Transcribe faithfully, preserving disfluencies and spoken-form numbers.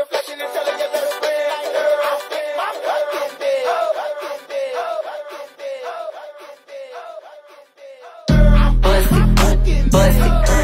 flashing and telling you to spin. I spin my fucking day. Bust it, bust it.